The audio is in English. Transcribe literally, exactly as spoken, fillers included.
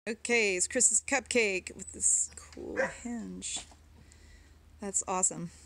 Okay, it's Chris's Cupcake with this cool hinge. That's awesome.